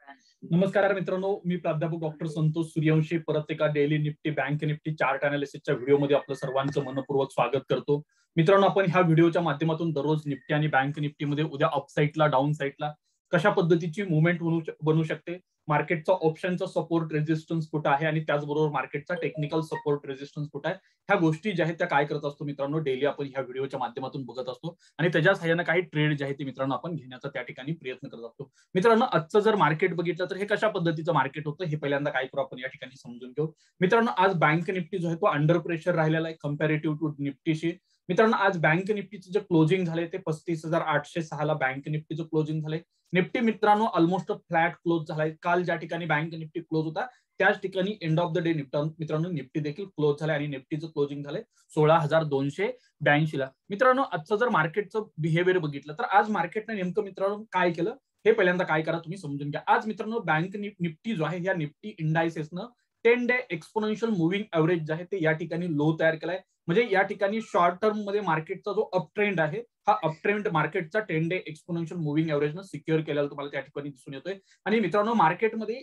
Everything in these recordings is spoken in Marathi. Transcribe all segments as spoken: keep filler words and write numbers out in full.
नमस्कार मित्रांनो, मी प्राध्यापक डॉक्टर संतोष सूर्यवंशी परत एका daily Nifty bank Nifty chart अनालिसिसच्या व्हिडिओमध्ये आपलं सर्वांचं मनपूर्वक स्वागत करतो. मित्रांनो, आपण ह्या व्हिडिओच्या माध्यमातून दररोज निफ्टी आणि बँक निफ्टीमध्ये उद्या अप साईडला डाऊन साईडला कशा पद्धतीची मुवमेंट बनू शकते, मार्केटचा ऑप्शनचा सपोर्ट रेजिस्टन्स कुठे आहे आणि त्याचबरोबर मार्केटचा टेक्निकल सपोर्ट रेजिस्टन्स कुठे आहे, ह्या गोष्टी ज्या आहेत त्या काय करत असतो मित्रांनो, डेली आपण ह्या व्हिडिओच्या माध्यमातून बघत असतो आणि त्याच्या सहाय्याने काही ट्रेड जे आहे ते मित्रांनो आपण घेण्याचा त्या ठिकाणी प्रयत्न करत असतो. मित्रांनो, आजचं जर मार्केट बघितलं तर हे कशा पद्धतीचं मार्केट होतं हे पहिल्यांदा काय करू आपण या ठिकाणी समजून घेऊ. मित्रांनो, आज बँक निफ्टी जो आहे तो अंडर प्रेशर राहिलेला आहे कंपॅरेटिव्ह टू निफ्टीशी. मित्रांनो, आज बँक निफ्टीचं जे क्लोजिंग झाले ते पस्तीस हजार आठशे सहा ला बँक निफ्टीचं क्लोजिंग झालंय. निफ्टी मित्रांनो ऑलमोस्ट फ्लॅट क्लोज झालाय. काल ज्या ठिकाणी बँक निफ्टी क्लोज होता त्याच ठिकाणी एंड ऑफ द डे मित्रांनो निफ्टी देखील क्लोज झालाय आणि निफ्टीचं क्लोजिंग झालंय सोळा हजार दोनशे ब्याऐंशी ला. मित्रांनो, आजचं जर मार्केटचं बिहेवियर बघितलं तर आज मार्केटने नेमकं मित्रांनो काय केलं हे पहिल्यांदा काय करा तुम्ही समजून घ्या. आज मित्रांनो बँक निफ्टी जो आहे या निफ्टी इंडायसेसनं ten day exponential moving average जे आहे ते या ठिकाणी लो तयार केलाय. म्हणजे या ठिकाणी शॉर्ट टर्म मध्ये मार्केटचा जो अप ट्रेंड आहे हा अप ट्रेंड मार्केटचा टेन डे एक्सपोनेन्शियल मुव्हिंग एव्हरेजनं सिक्युअर केलेला तुम्हाला त्या ठिकाणी दिसून येतोय. आणि मित्रांनो, मार्केटमध्ये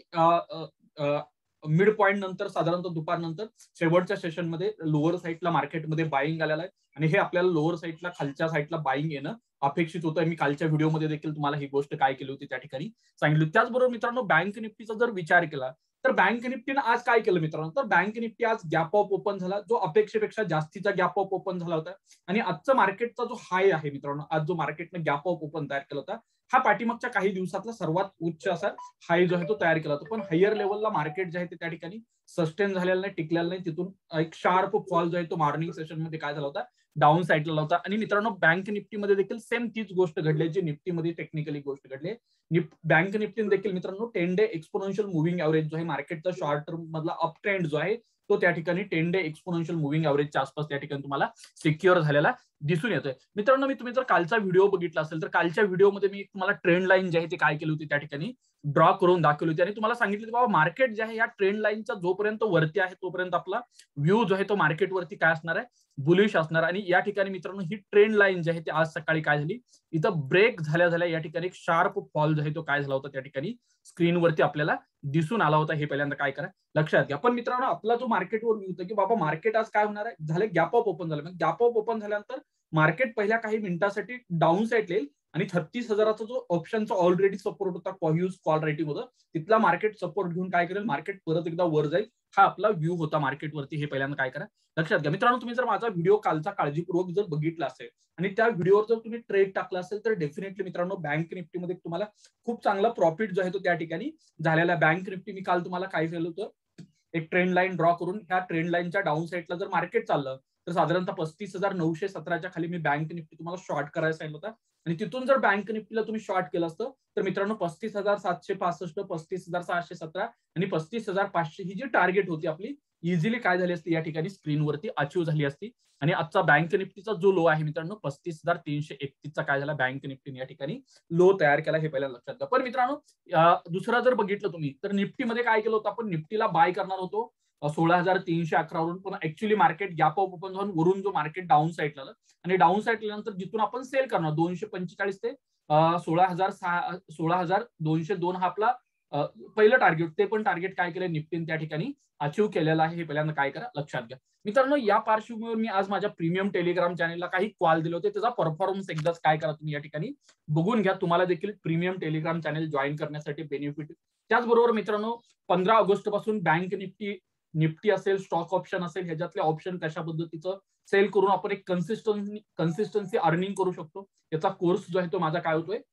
मिड पॉईंट नंतर साधारणतः दुपारनंतर शेवटच्या सेशनमध्ये लोअर साईडला मार्केटमध्ये बाईंग आलेला आहे आणि हे आपल्याला लोअर साईडला खालच्या साईडला बाईंग येणं अपेक्षित होतं. मी कालच्या व्हिडिओमध्ये देखील तुम्हाला ही गोष्ट काय केली होती त्या ठिकाणी सांगितली. त्याचबरोबर मित्रांनो, बँक निफ्टीचा जर विचार केला तर बँक निफ्टीनं आज काय केलं मित्रांनो, तर बँक निफ्टी आज गॅप अप ओपन झाला जो अपेक्षेपेक्षा जास्तीचा गॅप अप ओपन झाला होता. आणि आजचा मार्केटचा जो हाय आहे मित्रांनो, आज जो मार्केटने गॅप अप ओपन तयार केला होता हा पाठीमागच्या काही दिवसातला सर्वात उच्च असा हाय जो आहे तो तयार केला होता. पण हायर लेवलला मार्केट जे आहे ते त्या ठिकाणी सस्टेन झालेलं नाही, टिकलेलं नाही. तिथून एक शार्प फॉल जो आहे तो मॉर्निंग सेशन मध्ये काय झाला होता, डाऊन साईडला होता. आणि मित्रांनो, बँक निफ्टीमध्ये देखील सेम तीच गोष्ट घडली जी निफ्टीमध्ये टेक्निकली गोष्ट घडली. बँक निफ्टी देखील मित्रांनो ten day exponential moving average जो आहे मार्केटचा शॉर्ट टर्म मधला अप ट्रेंड जो आहे तो त्या ठिकाणी टेन डे एक्सपोनेन्शियल मुव्हिंग एव्हरेजच्या आसपास त्या ठिकाणी तुम्हाला सिक्युअर झालेला दिसून येतोय. मित्रांनो, मी तुम्ही जर कालचा व्हिडिओ बघितला असेल तर कालच्या व्हिडिओमध्ये मी तुम्हाला ट्रेंड लाईन जी आहे ती काय केली होती त्या ठिकाणी ड्रॉ करून दाखवली होती आणि तुम्हाला सांगितलं की बाबा मार्केट जे आहे या ट्रेंड लाईनच्या जोपर्यंत वरती आहे तोपर्यंत आपला व्ह्यू जो आहे तो मार्केटवरती काय असणार आहे, बुलिश असणार. आणि या ठिकाणी मित्रांनो ही ट्रेंड लाईन जी आहे ती आज सकाळी काय झाली, इथं ब्रेक झाल्या झाल्या या ठिकाणी एक शार्प फॉल जो आहे तो काय झाला होता त्या ठिकाणी स्क्रीनवरती आपल्याला दिसून आला होता. हे पहिल्यांदा काय करा लक्षात घ्या. पण मित्रांनो, आपला जो मार्केटवर व्ह्यू होता की बाबा मार्केट आज काय होणार आहे, झाले गॅप अप ओपन झालं. गॅप अप ओपन झाल्यानंतर मार्केट पहिल्या काही मिनिटांसाठी डाऊन साईड येईल आणि छत्तीस हजाराचा जो ऑप्शनचा ऑलरेडी सपोर्ट होता कॉह्यूज कॉल रायटिंग होतं तिथला मार्केट सपोर्ट घेऊन काय करेल, मार्केट परत एकदा वर जाईल. हा आपला व्ह्यू होता मार्केटवरती. हे पहिल्यांदा काय करा लक्षात घ्या. मित्रांनो, तुम्ही जर माझा व्हिडिओ कालचा काळजीपूर्वक जर बघितला असेल आणि त्या व्हिडिओवर जर तुम्ही ट्रेड टाकला असेल तर डेफिनेटली मित्रांनो बँक निफ्टीमध्ये तुम्हाला खूप चांगला प्रॉफिट जो आहे तो त्या ठिकाणी झालेला. बँक निफ्टी मी काल तुम्हाला काय केलं होतं, एक ट्रेंड लाईन ड्रॉ करून ह्या ट्रेंड लाईनच्या डाऊन साईडला जर मार्केट चाललं तर साधारणतः पस्तीस हजार नऊशे सतराच्या खाली मी बँक निफ्टी तुम्हाला शॉर्ट करायला सांगितलं होता. आणि तिथून जर बँक निफ्टीला तुम्ही शॉर्ट केलं असतं तर मित्रांनो पस्तीस हजार सातशे पासष्ट पस्तीस हजार सहाशे सतरा आणि पस्तीस हजार पाचशे ही जी टार्गेट होती आपली इझिली काय झाली असती या ठिकाणी स्क्रीनवरती अचीव्ह झाली असती. आणि आजचा बँक निफ्टीचा जो लो आहे मित्रांनो पस्तीस हजार तीनशे एकतीसचा काय झाला, बँक निफ्टीने या ठिकाणी लो तयार केला. हे पहिल्या लक्षात घ्या. पण मित्रांनो, दुसरा जर बघितलं तुम्ही तर निफ्टीमध्ये काय केलं होतं, आपण निफ्टीला बाय करणार होतो सोळा हजार तीनशे अकरा वरून, पण actually market gap up open झालं वरून जो मार्केट डाऊन साईडला आलं आणि डाऊन साईडला नंतर जिथून आपण सेल करणार दोनशे पंचेचाळीस ते सोळा हजार सहा सोळा हजार दोनशे दोन हा आपला पहिलं टार्गेट. ते पण टार्गेट काय केलं निफ्टीने त्या ठिकाणी अचीव्ह केलेलं आहे. हे पहिल्यांदा काय करा लक्षात घ्या. मित्रांनो, या पार्श्वभूमीवर मी आज माझ्या प्रीमियम टेलिग्राम चॅनलला काही कॉल दिले होते, त्याचा परफॉर्मन्स एकदाच काय करा तुम्ही या ठिकाणी बघून घ्या. तुम्हाला देखील प्रीमियम टेलिग्राम चॅनल जॉईन करण्यासाठी बेनिफिट. त्याचबरोबर मित्रांनो, पंधरा ऑगस्ट पासून बँक निफ्टी निफ्टी असेल, स्टॉक ऑप्शन असेल, ह्याच्यातले ऑप्शन कशा पद्धतीचं सेल करून आपण एक कन्सिस्टन्सी कन्सिस्टन्सी अर्निंग करू शकतो याचा कोर्स जो आहे तो माझा काय होतोय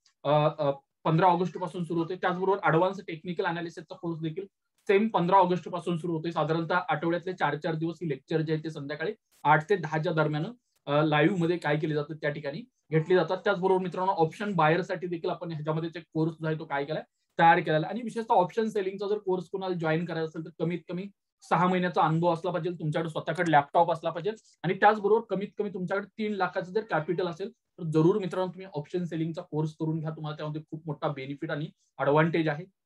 पंधरा ऑगस्ट पासून सुरू होतोय. त्याचबरोबर ऍडव्हान्स टेक्निकल अनालिसिसचा कोर्स देखील सेम पंधरा ऑगस्ट पासून सुरू होतोय. साधारणतः आठवड्यातले चार चार दिवस ही लेक्चर जे आहे ते संध्याकाळी आठ ते दहाच्या दरम्यान लाईव्ह मध्ये काय केले जातात त्या ठिकाणी घेतली जातात. त्याचबरोबर मित्रांनो, ऑप्शन बायरसाठी देखील आपण ह्याच्यामध्ये कोर्स जो आहे तो काय केलाय तयार केलेला. आणि विशेषतः ऑप्शन सेलिंगचा जर कोर्स कोणाला जॉईन करायचा असेल तर कमीत कमी सहा महिन्याचा अनुभव असला पाहिजे, तुमच्याकडे स्वतःकडे लॅपटॉप असला पाहिजे आणि त्याचबरोबर कमीत कमी तुमच्याकडे तीन लाखाचं जर कॅपिटल असेल तर जरूर मित्रांनो तुम्ही ऑप्शन सेलिंगचा कोर्स करून घ्या. तुम्हाला त्यामध्ये खूप मोठा बेनिफिट आणि ऍडव्हान्टेज आहे.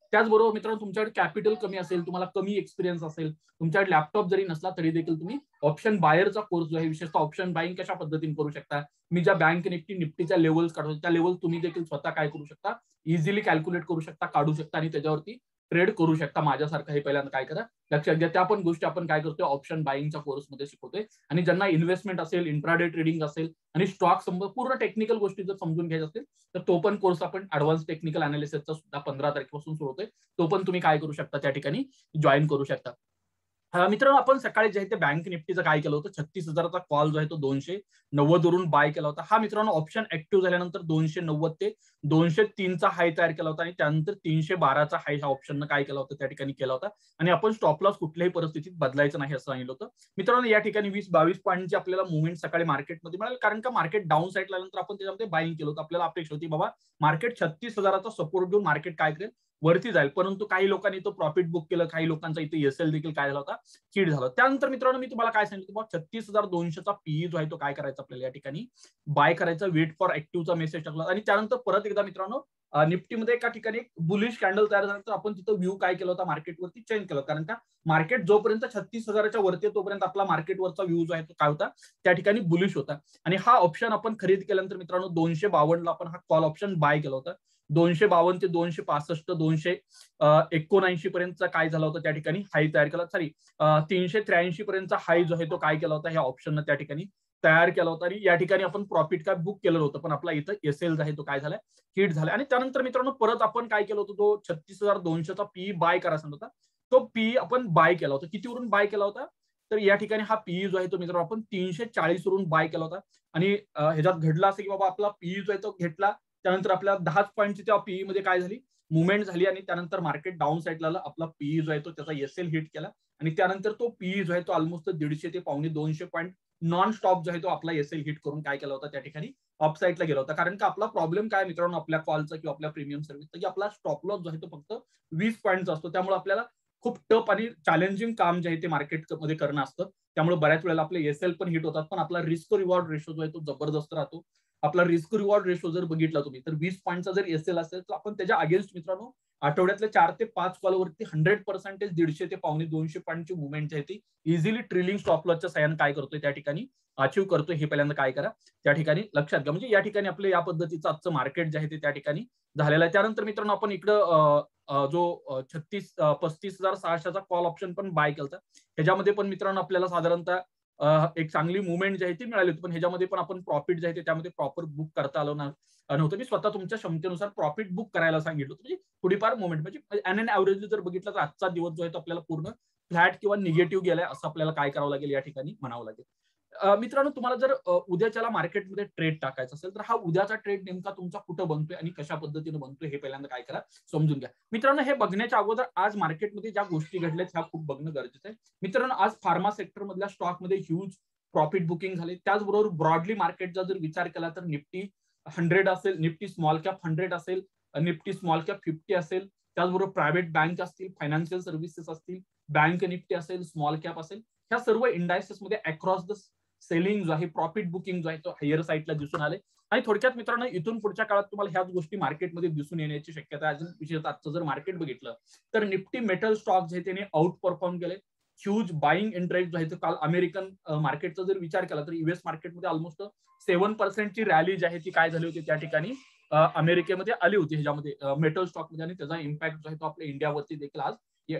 त्याचबरोबर मित्रांनो तुमच्याकडे कॅपिटल कमी असेल, तुम्हाला कमी एक्सपिरियन्स असेल, तुमच्याकडे लॅपटॉप जरी नसला तरी देखील तुम्ही ऑप्शन बायरचा कोर्स जो आहे विशेषतः ऑप्शन बाईंग कशा पद्धतीने करू शकता, मी ज्या बँक निफ्टी निफ्टीच्या लेवल्स काढतो त्या लेवल तुम्ही देखील स्वतः काय करू शकता, इझिली कॅल्क्युलेट करू शकता, काढू शकता आणि त्याच्यावरती ट्रेड करू शकता माझ्यासारखं. हे पहिल्यांदा काय करा लक्षात घ्या. त्या पण गोष्टी आपण काय करतोय ऑप्शन बाईंगच्या कोर्समध्ये शिकवतोय. आणि ज्यांना इन्व्हेस्टमेंट असेल, इंट्राडे ट्रेडिंग असेल आणि स्टॉक संबंध पूर्ण टेक्निकल गोष्टी जर समजून घ्यायच्या असतील तर तो पण कोर्स आपण ऍडव्हान्स टेक्निकल अनालिसिसचा सुद्धा पंधरा तारखेपासून सुरू होतोय. तो पण तुम्ही काय करू शकता त्या ठिकाणी जॉईन करू शकता. मित्रांनो आपण सकाळी जे आहे ते बँक निफ्टीचं काय केलं होतं, छत्तीस हजाराचा कॉल जो आहे तो दोनशे नव्वद वरून बाय केला होता. हा मित्रांनो ऑप्शन ऍक्टिव्ह झाल्यानंतर दोनशे नव्वद ते दोनशे तीनचा हाय तयार केला होता आणि त्यानंतर तीनशे बाराचा हाय ह्या ऑप्शननं काय केला होता त्या ठिकाणी केला होता. आणि आपण स्टॉप लॉस कुठल्याही परिस्थितीत बदलायचं नाही असं सांगितलं होतं. मित्रांनो या ठिकाणी वीस बावीस पॉईंटची आपल्याला मुवमेंट सकाळी मार्केटमध्ये मिळाली, कारण का मार्केट डाऊन साईडला आल्यानंतर आपण त्याच्यामध्ये बाईंग केलं होतं. आपल्याला अपेक्षा होती बाबा मार्केट छत्तीस हजाराचा सपोर्ट घेऊन मार्केट काय करेल, वरती जाईल. परंतु काही लोकांनी तो प्रॉफिट बुक केलं, काही लोकांचा इथे एसएल देखील काय झाला होता, हिट झाला. त्यानंतर मित्रांनो मी तुम्हाला काय सांगितलं, छत्तीस हजार दोनशेचा पीई जो आहे तो काय करायचा आपल्याला या ठिकाणी बाय करायचा, वेट फॉर ऍक्टिव्हचा मेसेज टाकला. आणि त्यानंतर परत एकदा मित्रांनो निफ्टीमध्ये एका ठिकाणी एक बुलिश कॅन्डल तयार झाल्यानंतर आपण तिथं व्ह्यू काय केला होता मार्केटवरती चेंज केला, कारण का मार्केट जोपर्यंत छत्तीस हजाराच्या वरती तोपर्यंत आपला मार्केटवरचा व्ह्यू जो आहे तो काय होता त्या ठिकाणी बुलिश होता. आणि हा ऑप्शन आपण खरेदी केल्यानंतर मित्रांनो दोनशे बावन्नला आपण हा कॉल ऑप्शन बाय केला होता. दोनशे बावन्न ते दोनशे पासष्ट दोनशे एकोणऐंशी पर्यंतचा काय झाला होता त्या ठिकाणी हाय तयार केला. सॉरी तीनशे त्र्याऐंशी पर्यंतचा हाय जो आहे तो काय केला होता ह्या ऑप्शननं त्या ठिकाणी तयार केला होता. आणि या ठिकाणी आपण प्रॉफिट काय बुक केलं होतं, पण आपला इथं एसएल जो आहे तो काय झाला हिट झाला. आणि त्यानंतर मित्रांनो परत आपण काय केलं होतं, तो छत्तीस हजार दोनशेचा पी बाय करा सांगत होता, तो पी आपण बाय केला होता. कितीवरून बाय केला होता तर या ठिकाणी हा पीई जो आहे तो मित्रांनो आपण तीनशे चाळीस वरून बाय केला होता. आणि ह्याच्यात घडला असं की बाबा आपला पीई जो आहे तो घेतला, त्यानंतर आपल्या दहाच पॉईंटची त्या पीई मध्ये काय झाली मुवमेंट झाली आणि त्यानंतर मार्केट डाऊन साईडला आला. आपला पीई जो आहे तो त्याचा एसएल हिट केला आणि त्यानंतर तो पीई जो आहे तो ऑलमोस्ट दीडशे ते पावणे दोनशे पॉईंट नॉन स्टॉप जो आहे तो आपला एसएल हिट करून काय केला होता त्या ठिकाणी अप साईडला गेला होता. कारण का आपला प्रॉब्लेम काय मित्रांनो आपल्या कॉलचा किंवा आपल्या प्रीमियम सर्व्हिसचा की आपला स्टॉप लॉस जो आहे तो फक्त वीस पॉईंटचा असतो. त्यामुळे आपल्याला खूप टफ आणि चॅलेंजिंग काम जे आहे ते मार्केटमध्ये करणं असतं. त्यामुळे बऱ्याच वेळेला आपले एसएल पण हिट होतात, पण आपला रिस्क रिवॉर्ड रेशो जो आहे तो जबरदस्त राहतो. आपला रिस्क रिवॉर्ड रेशो जर बघितला तुम्ही तर वीस पॉईंटचा जर एसएल असेल तर आपण त्याच्या अगेन्स्ट मित्रांनो आठवड्यातल्या चार ते पाच कॉलवरती हंड्रेड पर्सेंटेज दीडशे ते पावणे दोनशे पॉईंटची मुवमेंट जी आहे ती इझिली ट्रेलिंग स्टॉप लॉसच्या साह्याने काय करतोय त्या ठिकाणी अचीव्ह करतोय. हे पहिल्यांदा काय करा त्या ठिकाणी लक्षात घ्या. म्हणजे या ठिकाणी आपलं या पद्धतीचं आजचं मार्केट जे आहे ते त्या ठिकाणी झालेलं आहे. त्यानंतर मित्रांनो आपण इकडं जो छत्तीस पस्तीस हजार सहाशेचा कॉल ऑप्शन पण बाय केला. ह्याच्यामध्ये पण मित्रांनो आपल्याला साधारणतः एक चांगली मुवमेंट जी आहे ती मिळाली होती, पण ह्याच्यामध्ये पण आपण प्रॉफिट जे आहे ते त्यामध्ये प्रॉपर बुक करता आलं नव्हतं. मी स्वतः तुमच्या क्षमतेनुसार प्रॉफिट बुक करायला सांगितलं होतं. म्हणजे थोडीफार मुवमेंट म्हणजे एन एन ऍव्हरेज जर बघितलं तर आजचा दिवस जो आहे तो आपल्याला पूर्ण फ्लॅट किंवा निगेटिव्ह गेलाय असं आपल्याला काय करावं लागेल या ठिकाणी म्हणावं लागेल. मित्रांनो तुम्हाला जर उद्याच्याला मार्केटमध्ये ट्रेड टाकायचा असेल तर हा उद्याचा ट्रेड नेमका तुमचा कुठं बनतोय आणि कशा पद्धतीने बनतोय हे पहिल्यांदा काय करा समजून घ्या. मित्रांनो हे बघण्याच्या अगोदर आज मार्केटमध्ये ज्या गोष्टी घडल्यात ह्या खूप बघणं गरजेचं आहे. मित्रांनो आज फार्मा सेक्टर मधल्या स्टॉकमध्ये ह्यूज प्रॉफिट बुकिंग झाले. त्याचबरोबर ब्रॉडली मार्केटचा जर विचार केला तर निफ्टी हंड्रेड असेल, निफ्टी स्मॉल कॅप हंड्रेड असेल, निफ्टी स्मॉल कॅप फिफ्टी असेल, त्याचबरोबर प्रायव्हेट बँक असतील, फायनान्शियल सर्व्हिसेस असतील, बँक निफ्टी असेल, स्मॉल कॅप असेल, ह्या सर्व इंडायसेस मध्ये अक्रॉस द सेलिंग जो आहे प्रॉफिट बुकिंग जो आहे तो हायर साईडला दिसून आले. आणि थोडक्यात मित्रांनो इथून पुढच्या काळात तुम्हाला ह्याच गोष्टी मार्केटमध्ये दिसून येण्याची शक्यता आहे. अजून विशेषतः आजचं जर मार्केट बघितलं तर निफ्टी मेटल स्टॉक जे त्याने आउट परफॉर्म केले. ह्यूज बाईंग इंटरेस्ट जो आहे तो काल अमेरिकन मार्केटचा जर विचार केला तर युएस मार्केटमध्ये ऑलमोस्ट सेव्हन पर्सेंटची रॅली जी आहे ती काय झाली होती त्या ठिकाणी अमेरिकेमध्ये आली होती ह्याच्यामध्ये मेटल स्टॉकमध्ये. आणि त्याचा इम्पॅक्ट जो आहे तो आपल्या इंडियावरती देखील आज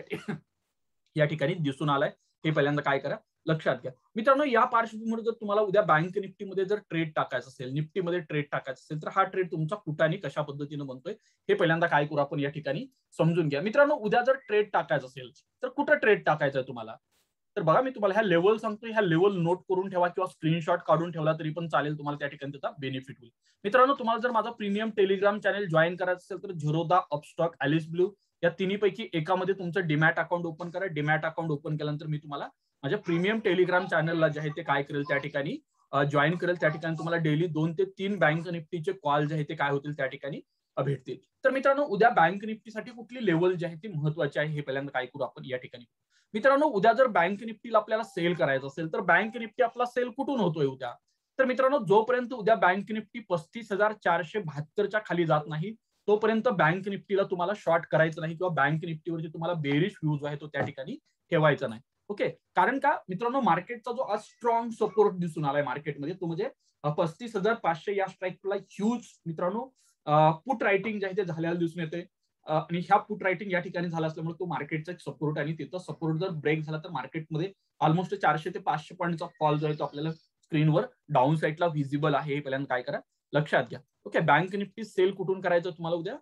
या ठिकाणी दिसून आलाय. हे पहिल्यांदा काय करा लक्षात घ्या. मित्रांनो या पार्श्वभूमीवर जर तुम्हाला उद्या बँक निफ्टीमध्ये जर ट्रेड टाकायचा असेल, निफ्टीमध्ये ट्रेड टाकायचा असेल तर हा ट्रेड तुमचा कुठं आणि कशा पद्धतीने बनतोय हे पहिल्यांदा काय करू आपण या ठिकाणी समजून घ्या. मित्रांनो उद्या जर ट्रेड टाकायचा असेल तर कुठं ट्रेड टाकायचं आहे तुम्हाला तर बघा मी तुम्हाला ह्या लेवल सांगतो, ह्या लेवल नोट करून ठेवा किंवा स्क्रीनशॉट काढून ठेवला तरी पण चालेल, तुम्हाला त्या ठिकाणी त्याचा बेनिफिट होईल. मित्रांनो तुम्हाला जर माझा प्रीमियम टेलिग्राम चॅनल जॉईन करायचं असेल तर झिरोधा, अपस्टॉक, ॲलिस ब्लू या तिन्हीपैकी एकामध्ये तुमचं डीमॅट अकाउंट ओपन करा. डीमॅट अकाउंट ओपन केल्यानंतर मी तुम्हाला माझ्या प्रीमियम टेलिग्राम चॅनलला जे आहे ते काय करेल त्या ठिकाणी जॉईन करेल. त्या ठिकाणी तुम्हाला डेली दोन ते तीन बँक निफ्टीचे कॉल जे आहे ते काय होतील त्या ठिकाणी भेटतील. तर मित्रांनो उद्या बँक निफ्टीसाठी कुठली लेवल जी आहे ती महत्वाची आहे हे पहिल्यांदा काय करू आपण या ठिकाणी. मित्रांनो उद्या जर बँक निफ्टीला आपल्याला सेल करायचं असेल तर बँक निफ्टी आपला सेल कुठून होतोय उद्या तर मित्रांनो जोपर्यंत उद्या बँक निफ्टी पस्तीस हजार चारशे बहात्तरच्या खाली जात नाही तोपर्यंत बँक निफ्टीला तुम्हाला शॉर्ट करायचं नाही किंवा बँक निफ्टीवरती तुम्हाला बेरिश व्ह्यूज आहे तो त्या ठिकाणी ठेवायचा नाही. ओके, कारण का मित्रांनो, मार्केटचा जो आज स्ट्रॉंग सपोर्ट दिसून आलाय मार्केटमध्ये तो म्हणजे पस्तीस हजार पाचशे या स्ट्राईकला ह्यूज मित्रांनो पुट रायटिंग जे आहे ते झालेलं दिसून येते. आणि ह्या पुट रायटिंग या ठिकाणी झाला असल्यामुळे तो मार्केटचा एक सपोर्ट आणि तिथं सपोर्ट जर ब्रेक झाला तर मार्केटमध्ये ऑलमोस्ट चारशे ते पाचशे पॉईंटचा फॉल जो आहे तो आपल्याला स्क्रीनवर डाऊन साईडला व्हिजिबल आहे. हे पहिल्यांदा काय करा लक्षात घ्या. ओके, बँक निफ्टी सेल कुठून करायचं तुम्हाला उद्या?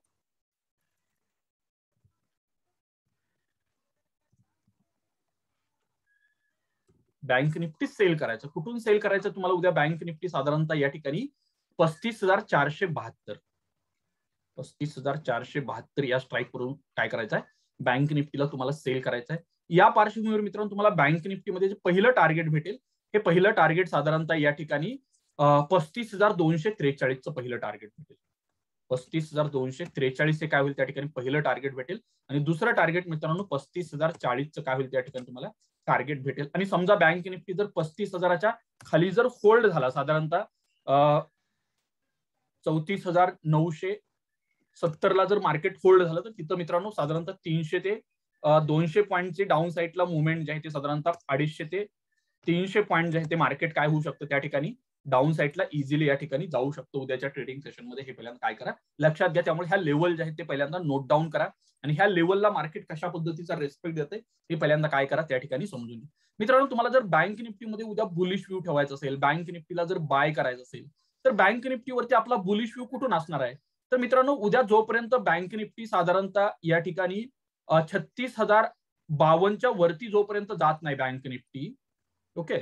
बँक निफ्टी सेल करायचं. कुठून सेल करायचं तुम्हाला उद्या? बँक निफ्टी साधारणतः या ठिकाणी पस्तीस हजार चारशे बहात्तर पस्तीस हजार चारशे बहात्तर या स्ट्राईक वरून काय करायचं आहे, बँक निफ्टीला तुम्हाला सेल करायचं आहे. या पार्श्वभूमीवर मित्रांनो तुम्हाला बँक निफ्टीमध्ये जे पहिलं टार्गेट भेटेल हे पहिलं टार्गेट साधारणतः या ठिकाणी पस्तीस हजार दोनशे त्रेचाळीसचं पहिलं टार्गेट भेटेल. पस्तीस हजार दोनशे त्रेचाळीस हे काय होईल त्या ठिकाणी पहिलं टार्गेट भेटेल. आणि दुसरं टार्गेट मित्रांनो पस्तीस हजार चाळीसचं काय होईल त्या ठिकाणी तुम्हाला टार्गेट भेटेल. आणि समजा बँक निफ्टी जर पस्तीस हजाराच्या खाली जर होल्ड झाला साधारणतः चौतीस हजार नऊशे सत्तरला जर मार्केट होल्ड झालं तर तिथं मित्रांनो साधारणतः तीनशे ते दोनशे पॉईंटचे डाऊन साईडला मुवमेंट जे आहे ते साधारणतः अडीचशे ते तीनशे पॉईंट जे आहे ते मार्केट काय होऊ शकतं त्या ठिकाणी डाऊन साईडला इझिली या ठिकाणी जाऊ शकतो उद्याच्या ट्रेडिंग सेशनमध्ये. हे पहिल्यांदा काय करा लक्षात घ्या. त्यामुळे ह्या लेवल जे आहेत ते पहिल्यांदा नोट डाऊन करा आणि ह्या लेवलला मार्केट कशा पद्धतीचा रेस्पेक्ट देते हे पहिल्यांदा काय करा त्या ठिकाणी समजून घ्या. मित्रांनो तुम्हाला जर बँक निफ्टीमध्ये उद्या बुलिश व्ह्यू ठेवायचा असेल, बँक निफ्टीला जर बाय करायचं असेल तर बँक निफ्टीवरती आपला बुलिश व्ह्यू कुठून असणार आहे? तर मित्रांनो उद्या जोपर्यंत बँक निफ्टी साधारणतः या ठिकाणी छत्तीस हजार बावन्नच्या वरती जोपर्यंत जात नाही bank Nifty, okay,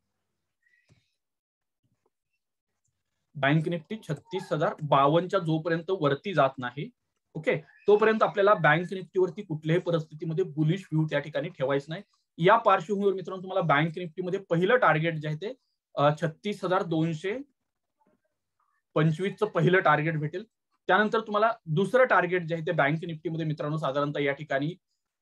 bank Nifty छत्तीस हजार बावन्नच्या जोपर्यंत वरती जात नाही, ओके, तोपर्यंत आपल्याला बँक निफ्टीवरती कुठल्याही परिस्थितीमध्ये बुलिश व्ह्यू त्या ठिकाणी ठेवायचं नाही. या पार्श्वभूमीवर मित्रांनो तुम्हाला बँक निफ्टीमध्ये पहिलं टार्गेट जे आहे ते छत्तीस हजार दोनशे पंचवीसचं पहिलं टार्गेट भेटेल. त्यानंतर तुम्हाला दुसरं टार्गेट जे आहे ते बँक निफ्टीमध्ये मित्रांनो साधारणतः या ठिकाणी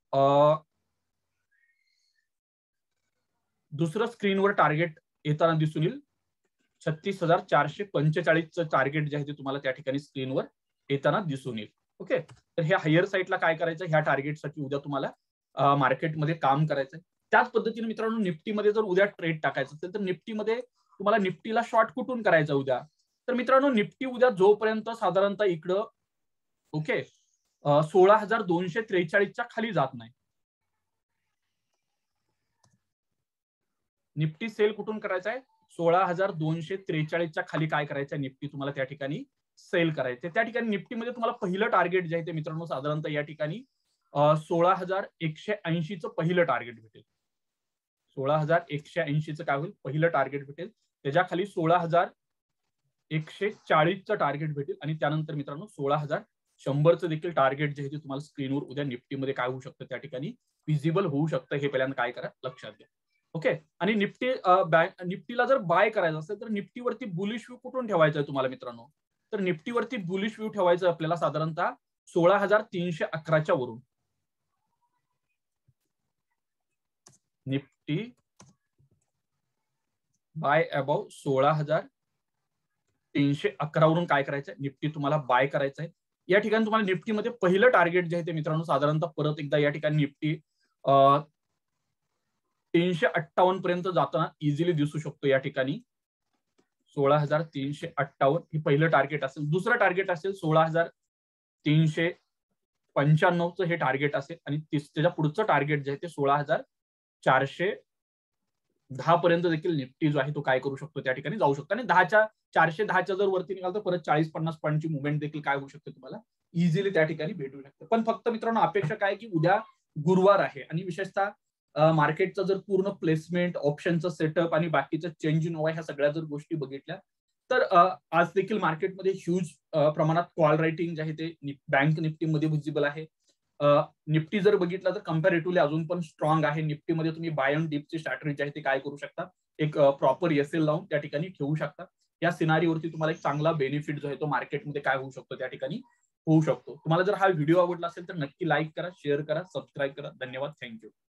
दुसरं स्क्रीनवर टार्गेट येताना दिसून येईल. छत्तीस हजार चारशे पंचेचाळीसचं टार्गेट जे आहे ते तुम्हाला त्या ठिकाणी स्क्रीनवर येताना दिसून येईल. ओके, तर ह्या हायर साईडला काय करायचं, ह्या टार्गेटसाठी उद्या तुम्हाला मार्केटमध्ये काम करायचं आहे. त्याच पद्धतीने मित्रांनो निफ्टीमध्ये जर उद्या ट्रेड टाकायचं असेल तर निफ्टीमध्ये तुम्हाला निफ्टीला शॉर्ट कुठून करायचं उद्या? तर मित्रांनो निफ्टी उद्या जोपर्यंत साधारणतः इकडं ओके सोळा हजार दोनशे त्रेचाळीसच्या खाली जात नाही, निफ्टी सेल कुठून करायचा आहे? सोळा हजार दोनशे त्रेचाळीसच्या खाली काय करायचं आहे निफ्टी तुम्हाला त्या ठिकाणी सेल करायचं. त्या ठिकाणी निफ्टीमध्ये तुम्हाला पहिलं टार्गेट जे आहे ते मित्रांनो साधारणतः या ठिकाणी सोळा हजार एकशे ऐंशीचं पहिलं टार्गेट भेटेल. सोळा हजार एकशे ऐंशीचं काय होईल पहिलं टार्गेट भेटेल. त्याच्या खाली सोळा हजार एकशे चाळीसचं टार्गेट भेटेल आणि त्यानंतर मित्रांनो सोळा हजार शंभरचं देखील टार्गेट जे आहे ते तुम्हाला स्क्रीनवर उद्या निफ्टीमध्ये काय होऊ शकतं त्या ठिकाणी विजिबल होऊ शकतं. हे पहिल्यांदा काय करा लक्षात घ्या. ओके, आणि निफ्टी बँक निफ्टीला जर बाय करायचं असेल तर निफ्टीवरती बुलिश व्ह्यू कुठून ठेवायचा आहे तुम्हाला मित्रांनो? तर निफ्टीवरती बुलिश व्ह्यू ठेवायचं आपल्याला साधारणतः सोळा हजार तीनशे अकराच्या वरून. निफ्टी बाय अबाव सोळा हजार तीनशे अकरा वरून काय करायचंय निफ्टी तुम्हाला बाय करायचंय. या ठिकाणी तुम्हाला निफ्टीमध्ये पहिलं टार्गेट जे आहे ते मित्रांनो साधारणतः परत एकदा या ठिकाणी निफ्टी तीनशे अठ्ठावन्न पर्यंत जाताना इझिली दिसू शकतो. या ठिकाणी सोळा हजार तीनशे अठ्ठावन्न हे पहिलं टार्गेट असेल. दुसरं टार्गेट असेल सोळा हजार तीनशे पंच्याण्णवचं हे टार्गेट असेल आणि त्याच्या पुढचं टार्गेट जे आहे ते सोळा हजार चारशे दहा पर्यंत देखील निफ्टी जो आहे तो काय करू शकतो त्या ठिकाणी जाऊ शकतो. आणि दहाच्या चारशे दहाच्या जर वरती निघाल तर परत चाळीस पन्नास पॉईंटची मुवमेंट देखील काय होऊ शकते तुम्हाला इझिली त्या ठिकाणी भेटू शकते. पण फक्त मित्रांनो अपेक्षा काय की उद्या गुरुवार आहे आणि विशेषतः मार्केटचा जर पूर्ण प्लेसमेंट ऑप्शनचं सेटअप आणि बाकीचं चेंज इन ओव्हर ह्या सगळ्या जर गोष्टी बघितल्या तर आज देखील मार्केटमध्ये ह्यूज प्रमाणात कॉल रायटिंग जे आहे ते बँक निफ्टीमध्ये व्हिजिबल आहे. निफ्टी जर बघितलं तर कम्पॅरेटिव्हली अजून पण स्ट्रॉंग आहे. निफ्टीमध्ये तुम्ही बाय अँड डीपची स्ट्रॅटेजी आहे ते काय करू शकता एक प्रॉपर एसएल लावून त्या ठिकाणी ठेवू शकता. या सिनारीवरती तुम्हाला एक चांगला बेनिफिट जो आहे तो मार्केटमध्ये काय होऊ शकतो त्या ठिकाणी होऊ शकतो. तुम्हाला जर हा व्हिडिओ आवडला असेल तर नक्की लाईक करा, शेअर करा, सबस्क्राईब करा. धन्यवाद, थँक्यू.